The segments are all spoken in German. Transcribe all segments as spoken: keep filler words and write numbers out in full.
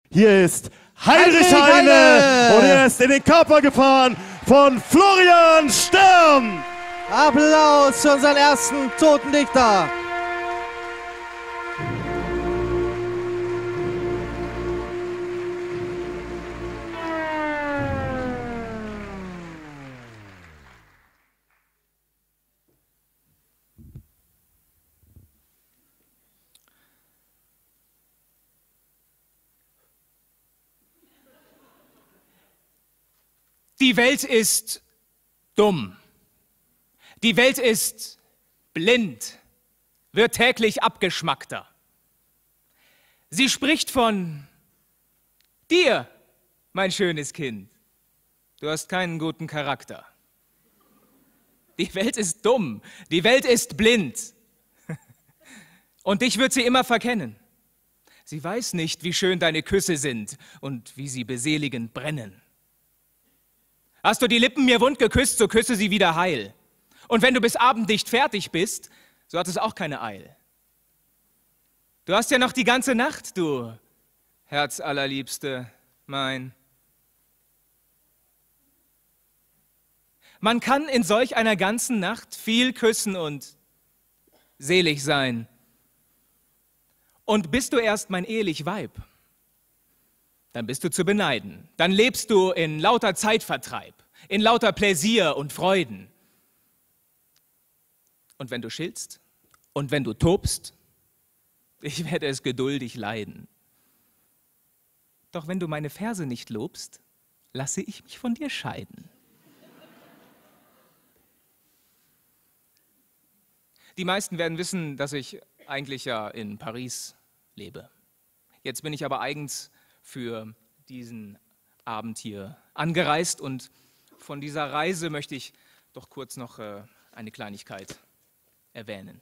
Hier ist Heinrich Heine und er ist in den Körper gefahren von Florian Stern. Applaus für unseren ersten toten Dichter. Die Welt ist dumm. Die Welt ist blind, wird täglich abgeschmackter. Sie spricht von dir, mein schönes Kind. Du hast keinen guten Charakter. Die Welt ist dumm, die Welt ist blind. Und dich wird sie immer verkennen. Sie weiß nicht, wie schön deine Küsse sind und wie sie beseligend brennen. Hast du die Lippen mir wund geküsst, so küsse sie wieder heil. Und wenn du bis Abend nicht fertig bist, so hat es auch keine Eil. Du hast ja noch die ganze Nacht, du Herzallerliebste, mein. Man kann in solch einer ganzen Nacht viel küssen und selig sein. Und bist du erst mein ehelich Weib, dann bist du zu beneiden. Dann lebst du in lauter Zeitvertreib, in lauter Pläsier und Freuden. Und wenn du schiltst und wenn du tobst, ich werde es geduldig leiden. Doch wenn du meine Verse nicht lobst, lasse ich mich von dir scheiden. Die meisten werden wissen, dass ich eigentlich ja in Paris lebe. Jetzt bin ich aber eigens für diesen Abend hier angereist und von dieser Reise möchte ich doch kurz noch äh, eine Kleinigkeit erwähnen.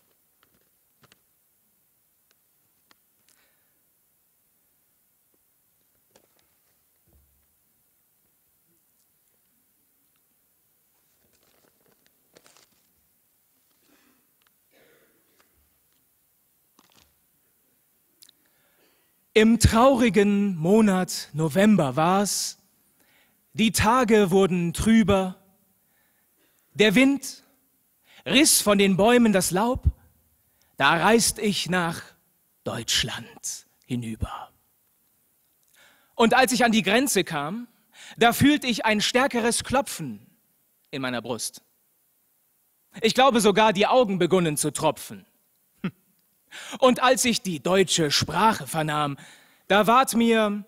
Im traurigen Monat November war's, die Tage wurden trüber, der Wind riss von den Bäumen das Laub, da reist ich nach Deutschland hinüber. Und als ich an die Grenze kam, da fühlte ich ein stärkeres Klopfen in meiner Brust. Ich glaube sogar, die Augen begonnen zu tropfen. Und als ich die deutsche Sprache vernahm, da ward mir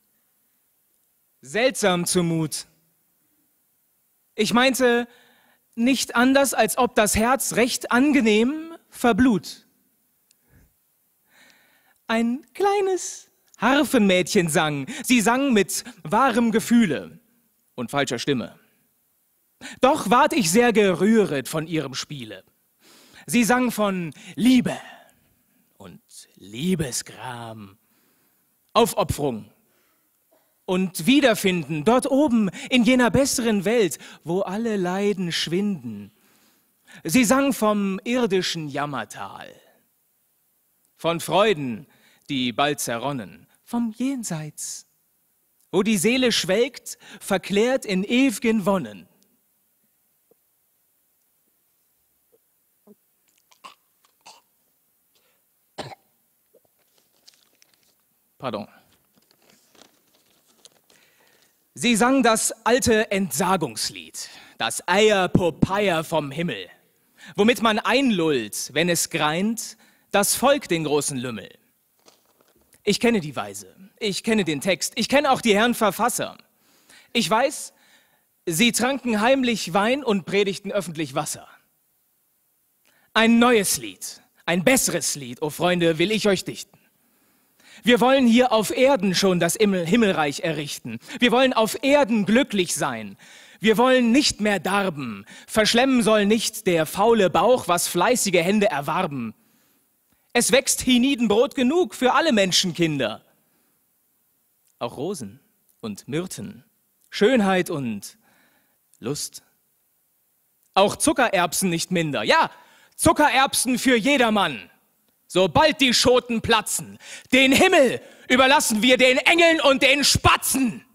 seltsam zumut. Ich meinte nicht anders, als ob das Herz recht angenehm verblut. Ein kleines Harfenmädchen sang. Sie sang mit wahrem Gefühle und falscher Stimme. Doch ward ich sehr gerühret von ihrem Spiele. Sie sang von Liebe und Liebesgram, Aufopferung und Wiederfinden dort oben in jener besseren Welt, wo alle Leiden schwinden. Sie sang vom irdischen Jammertal, von Freuden, die bald zerronnen, vom Jenseits, wo die Seele schwelgt, verklärt in ew'gen Wonnen. Pardon. Sie sang das alte Entsagungslied, das Eier-Popeier vom Himmel, womit man einlullt, wenn es greint, das Volk den großen Lümmel. Ich kenne die Weise, ich kenne den Text, ich kenne auch die Herren Verfasser. Ich weiß, sie tranken heimlich Wein und predigten öffentlich Wasser. Ein neues Lied, ein besseres Lied, o Freunde, will ich euch dichten. Wir wollen hier auf Erden schon das Himmelreich errichten. Wir wollen auf Erden glücklich sein. Wir wollen nicht mehr darben. Verschlemmen soll nicht der faule Bauch, was fleißige Hände erwarben. Es wächst hienieden Brot genug für alle Menschenkinder. Auch Rosen und Myrten, Schönheit und Lust. Auch Zuckererbsen nicht minder. Ja, Zuckererbsen für jedermann. sobald die Schoten platzen. Den Himmel überlassen wir den Engeln und den Spatzen.